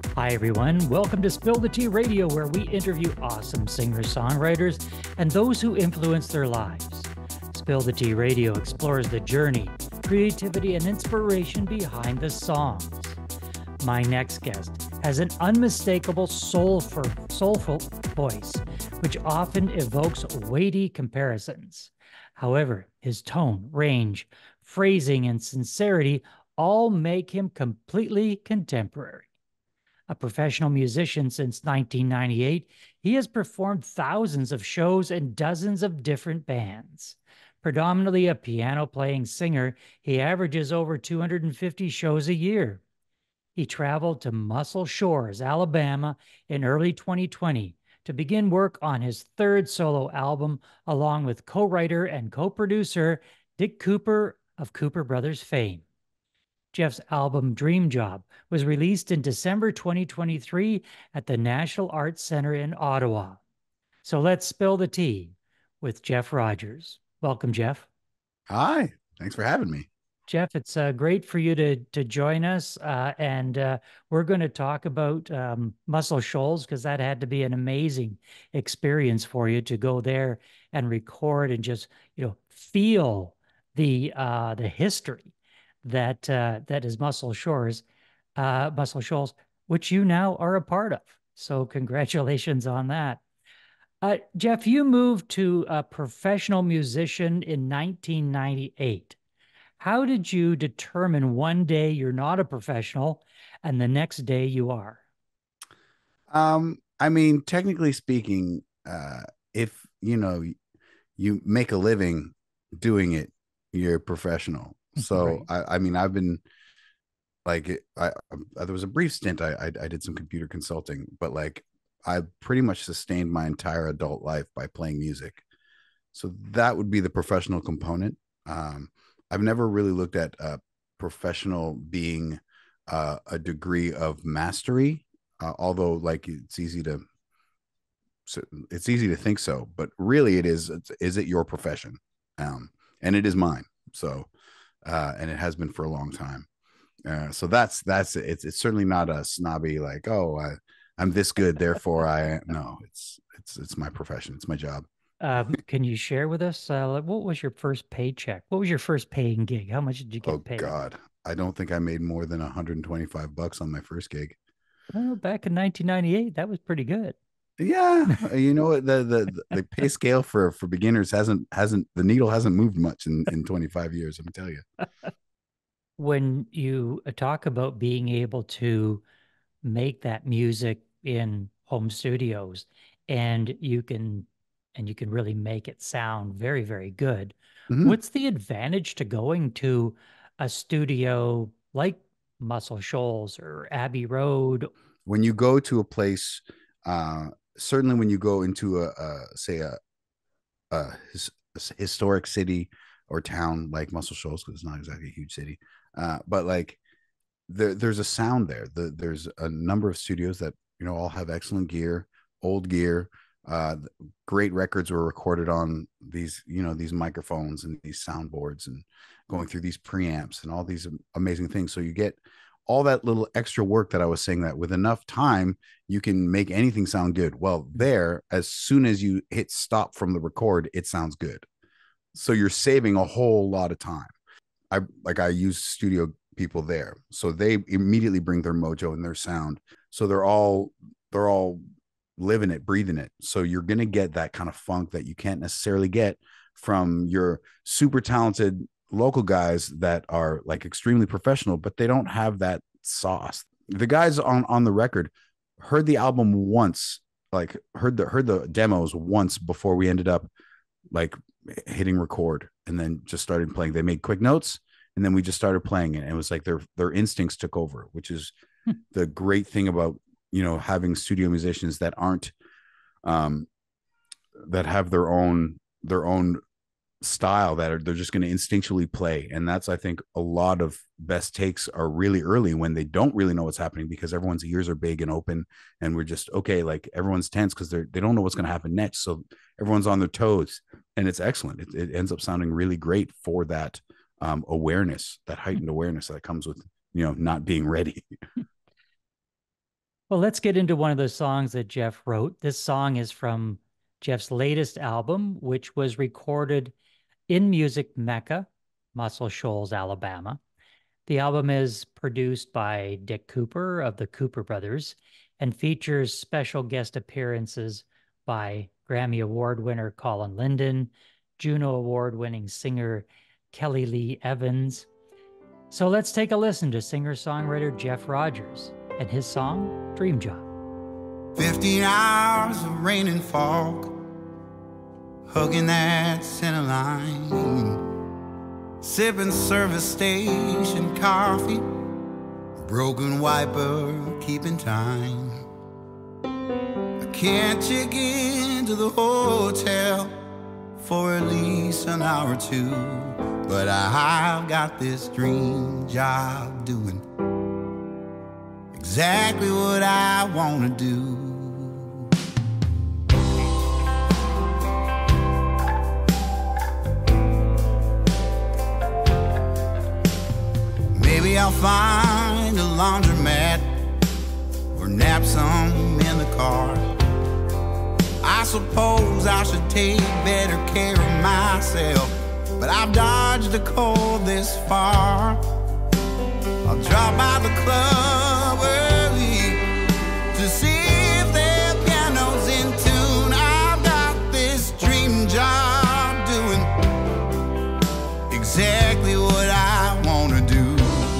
Hi, everyone. Welcome to Spill the Tea Radio, where we interview awesome singer-songwriters and those who influence their lives. Spill the Tea Radio explores the journey, creativity, and inspiration behind the songs. My next guest has an unmistakable soulful voice, which often evokes weighty comparisons. However, his tone, range, phrasing, and sincerity all make him completely contemporary. A professional musician since 1998, he has performed thousands of shows in dozens of different bands. Predominantly a piano-playing singer, he averages over 250 shows a year. He traveled to Muscle Shoals, Alabama in early 2020 to begin work on his third solo album, along with co-writer and co-producer Dick Cooper of Cooper Brothers fame. Jeff's album Dream Job was released in December 2023 at the National Arts Center in Ottawa. So let's spill the tea with Jeff Rogers. Welcome, Jeff. Hi, thanks for having me. Jeff, it's great for you to join us. And we're going to talk about Muscle Shoals, because that had to be an amazing experience for you to go there and record and just, feel the history that is Muscle Shoals, which you now are a part of. So congratulations on that. Jeff, you moved to a professional musician in 1998. How did you determine one day you're not a professional and the next day you are? I mean, technically speaking, if you make a living doing it, you're a professional. So Right. I mean, I've been like, there was a brief stint I did some computer consulting, but like I pretty much sustained my entire adult life by playing music. So that would be the professional component. I've never really looked at professional being a degree of mastery, although like it's easy to think so, but really it is it your profession? And it is mine. So and it has been for a long time. So that's it's certainly not a snobby like, oh, I'm this good, therefore I no, it's my profession, it's my job. Can you share with us what was your first paycheck? What was your first paying gig? How much did you get Oh paid? God, I don't think I made more than $125 on my first gig. Well, back in 1998, that was pretty good. Yeah, you know what, the pay scale for beginners hasn't the needle hasn't moved much in 25 years. Let me tell you. When you talk about being able to make that music in home studios and you can really make it sound very, very good. Mhm. What's the advantage to going to a studio like Muscle Shoals or Abbey Road? When you go to a place, uh, certainly when you go into say a historic city or town like Muscle Shoals, because it's not exactly a huge city, but like there's a sound there. There's a number of studios that all have excellent gear, old gear. Uh, Great records were recorded on these microphones and these soundboards and going through these preamps and all these amazing things. So you get all that little extra work that I was saying, that with enough time you can make anything sound good. Well, there, as soon as you hit stop from the record, it sounds good. So you're saving a whole lot of time. I use studio people there, so they immediately bring their mojo and their sound. So they're all living it, breathing it. So you're gonna get that kind of funk that you can't necessarily get from your super talented local guys that are like extremely professional, but they don't have that sauce. The guys on the record heard the album once, like heard the demos once before we ended up like hitting record, and then just started playing. They made quick notes, and then we just started playing it. And it was like their instincts took over, which is the great thing about having studio musicians that aren't um that have their own style, that they're just going to instinctually play. And that's, I think, a lot of best takes are really early when they don't really know what's happening, because everyone's ears are big and open, and we're just okay, like everyone's tense because they don't know what's going to happen next, so everyone's on their toes. And it's excellent. It ends up sounding really great for that awareness, that heightened awareness that comes with not being ready. Well, let's get into one of the songs that Jeff wrote. This song is from Jeff's latest album, which was recorded in Music Mecca, Muscle Shoals, Alabama. The album is produced by Dick Cooper of the Cooper Brothers and features special guest appearances by Grammy Award winner Colin Linden, Juno Award winning singer Kelly Lee Evans. So let's take a listen to singer-songwriter Jeff Rogers and his song, Dream Job. 15 hours of rain and fog, hugging that center line, sipping service station coffee, broken wiper keeping time. I can't check into the hotel for at least an hour or two, but I've got this dream job doing exactly what I want to do. Maybe I'll find a laundromat or nap some in the car. I suppose I should take better care of myself, but I've dodged the cold this far. I'll drop by the club early to see if their piano's in tune. I've got this dream job doing exactly what I want to do.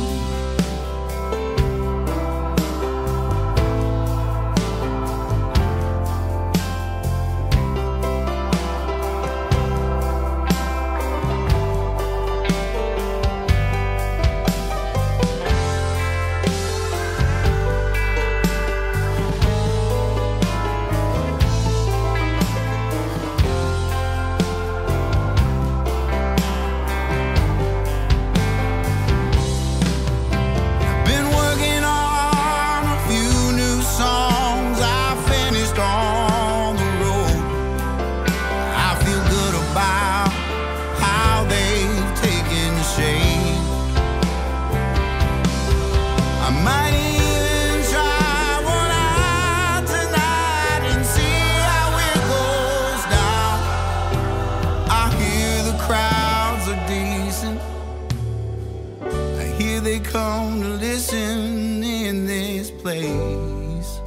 Come to listen in this place.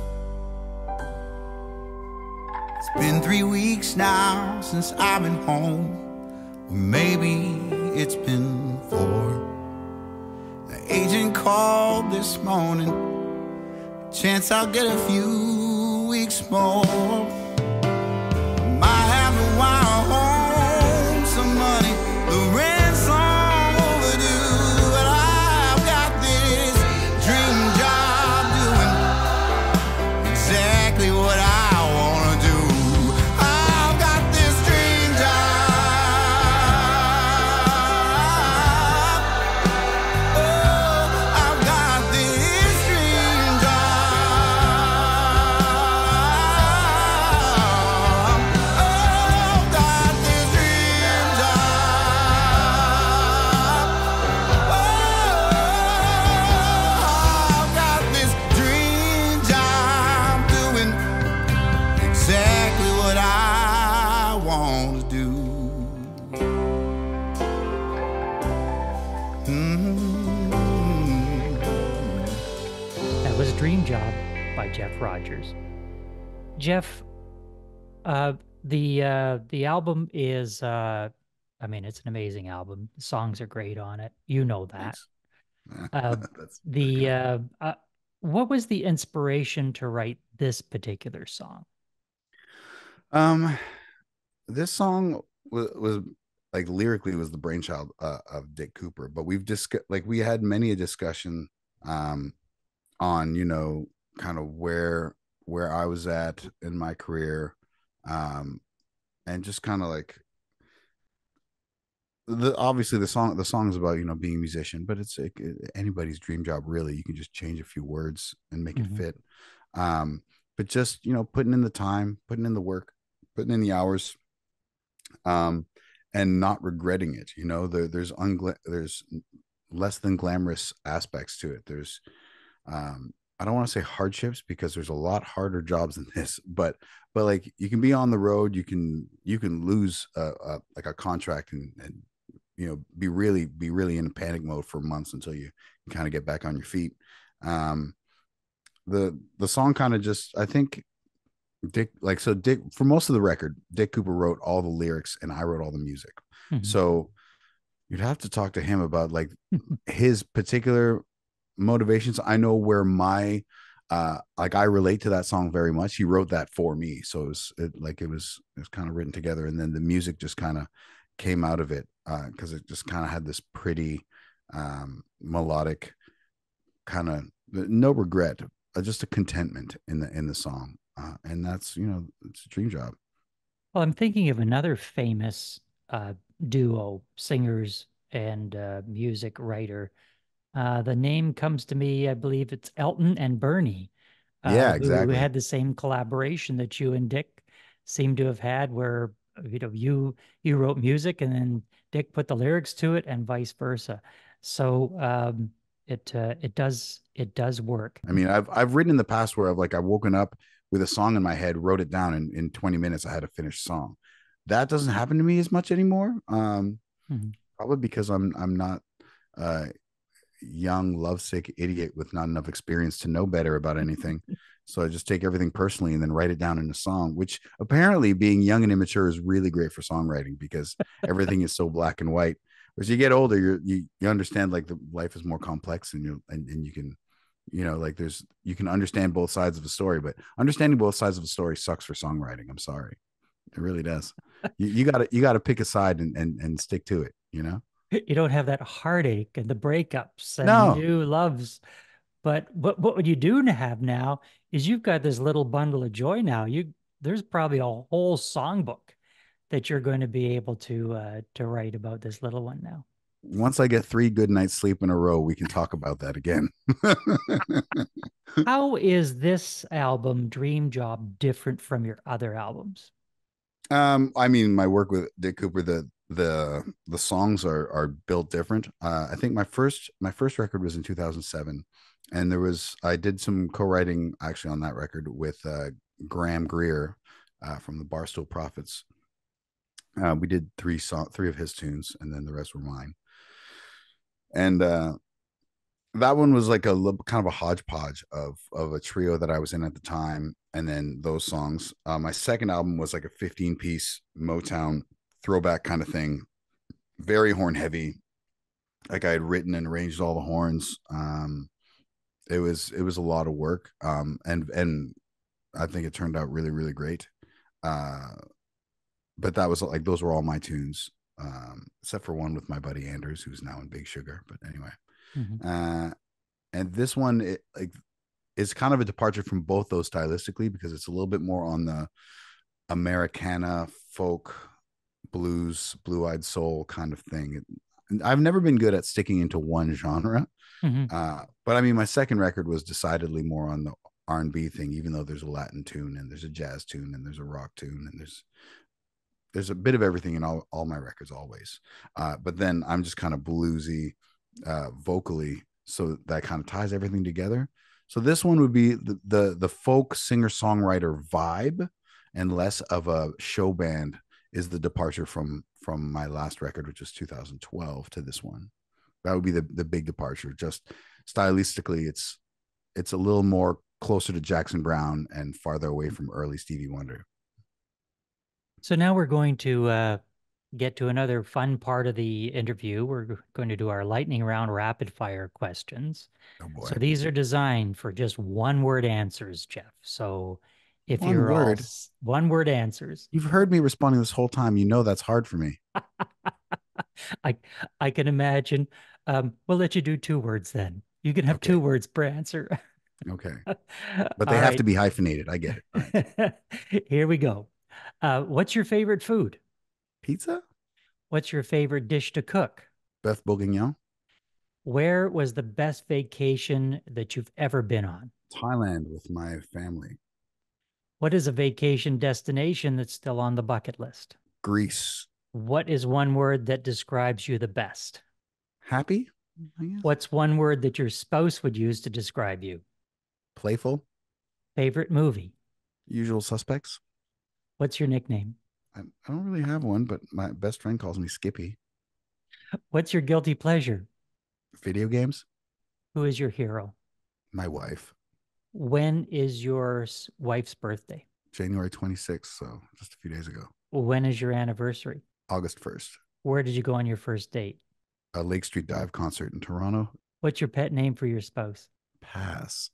It's been 3 weeks now since I've been home, or maybe it's been 4. The agent called this morning, chance I'll get a few weeks more. I might have to wire home some money, the rent's long overdue, but I've got this dream job doing exactly what I want to do. I've got this dream job. Oh, I've got this dream job. Oh, I've got this dream job. Oh, I've got this dream job doing exactly what I want to do. That was Dream Job by Jeff Rogers. Jeff, the album is I mean, it's an amazing album. The songs are great on it. You know that. Thanks. Uh, That's what was the inspiration to write this particular song? um this song was like lyrically was the brainchild of Dick Cooper, but we've just like we had many a discussion on kind of where I was at in my career, and just kind of like obviously the song is about being a musician, but it's like anybody's dream job really. You can just change a few words and make it fit. But just putting in the time, putting in the work, putting in the hours, and not regretting it. There's less than glamorous aspects to it. There's I don't want to say hardships because there's a lot harder jobs than this, but like you can be on the road, you can lose like a contract and be really in panic mode for months until you kind of get back on your feet. Um, the song kind of just, I think Dick, for most of the record, Dick Cooper wrote all the lyrics and I wrote all the music. Mhm. So you'd have to talk to him about like his particular motivations. I know where my like I relate to that song very much. He wrote that for me, so it was kind of written together, and then the music just kind of came out of it because it just kind of had this pretty melodic kind of no regret, just a contentment in the song, and that's it's a dream job. Well, I'm thinking of another famous uh, duo, singers and music writer. The name comes to me, I believe it's Elton and Bernie, Yeah, who exactly. had the same collaboration that you and Dick seem to have had, where you wrote music and then Dick put the lyrics to it, and vice versa. So it does work. I mean, I've written in the past where I've woken up with a song in my head, wrote it down, and in 20 minutes I had a finished song. That doesn't happen to me as much anymore. Mhm. Probably because I'm not a young, lovesick idiot with not enough experience to know better about anything. So I just take everything personally and then write it down in a song, which apparently being young and immature is really great for songwriting because everything is so black and white. As you get older, you understand like the life is more complex and you can like you can understand both sides of a story, but understanding both sides of a story sucks for songwriting. I'm sorry. It really does. You gotta pick a side and stick to it. You don't have that heartache and the breakups and the No, new loves. But what you do have now is you've got this little bundle of joy now. There's probably a whole songbook that you're going to be able to write about this little one now. once I get 3 good nights sleep in a row, we can talk about that again. How is this album, Dream Job, different from your other albums? I mean, my work with Dick Cooper, the songs are built different. I think my first record was in 2007, and I did some co-writing actually on that record with Graham Greer from the Barstool Prophets. We did three of his tunes, and then the rest were mine. And that one was like kind of a hodgepodge of a trio that I was in at the time, and then those songs. My second album was like a 15-piece Motown throwback kind of thing, very horn heavy. Like I had written and arranged all the horns. It was a lot of work, and I think it turned out really really great. Uh, but that was like those were all my tunes, except for one with my buddy Anders, who's now in Big Sugar. But anyway, Mhm. uh, and this one is kind of a departure from both those stylistically because it's a little bit more on the Americana folk blues, blue-eyed soul kind of thing. I've never been good at sticking into one genre, Mhm. but I mean, my second record was decidedly more on the R&B thing, even though there's a Latin tune and there's a jazz tune and there's a rock tune and there's a bit of everything in all my records always. But then I'm just kind of bluesy vocally, so that kind of ties everything together. So this one would be the folk singer songwriter vibe, and less of a show band is the departure from my last record, which was 2012, to this one. That would be the big departure. Just stylistically, it's a little more closer to Jackson Brown and farther away from early Stevie Wonder. So now we're going to get to another fun part of the interview. We're going to do our lightning round rapid fire questions. Oh So boy, these are designed for just one word answers, Jeff. So if one you're all word. one word answers, You've heard me responding this whole time. You know that's hard for me. I I can imagine. We'll let you do two words then. You can have Okay. two words per answer. Okay. But they All have to right. be hyphenated. I get it. All right. Here we go. What's your favorite food? Pizza? What's your favorite dish to cook? Beth Bourguignon? Where was the best vacation that you've ever been on? Thailand with my family. What is a vacation destination that's still on the bucket list? Greece. What is one word that describes you the best? Happy? I guess. What's one word that your spouse would use to describe you? Playful. Favorite movie? Usual Suspects. What's your nickname? I don't really have one, but my best friend calls me Skippy. What's your guilty pleasure? Video games. Who is your hero? My wife. When is your wife's birthday? January 26th, so just a few days ago. When is your anniversary? August 1st. Where did you go on your first date? A Lake Street Dive concert in Toronto. What's your pet name for your spouse? Pass.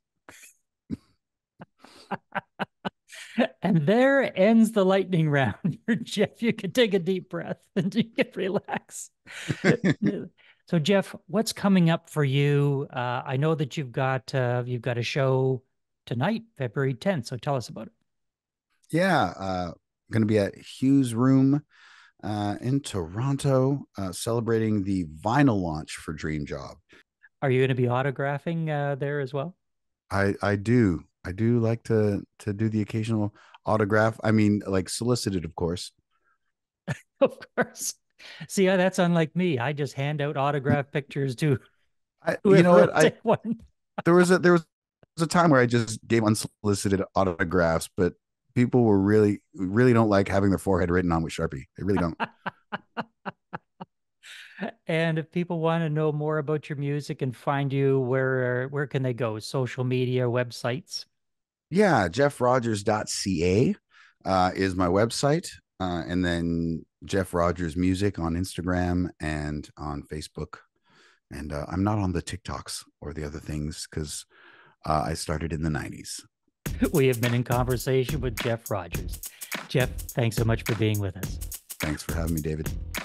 And there ends the lightning round. Jeff, you can take a deep breath and you can relax. So, Jeff, what's coming up for you? I know that you've got a show tonight, February 10th. So tell us about it. Yeah, going to be at Hughes Room in Toronto, celebrating the vinyl launch for Dream Job. Are you going to be autographing there as well? I do like to do the occasional autograph. I mean, like solicited, of course. Of course. See, that's unlike me. I just hand out autograph pictures to you know what? One. There was a time where I just gave unsolicited autographs, but people were really don't like having their forehead written on with Sharpie. They really don't. And if people want to know more about your music and find you, where can they go? Social media, websites? Yeah, jeffrogers.ca is my website. And then Jeff Rogers Music on Instagram and on Facebook. And I'm not on the TikToks or the other things because I started in the 90s. We have been in conversation with Jeff Rogers. Jeff, thanks so much for being with us. Thanks for having me, David.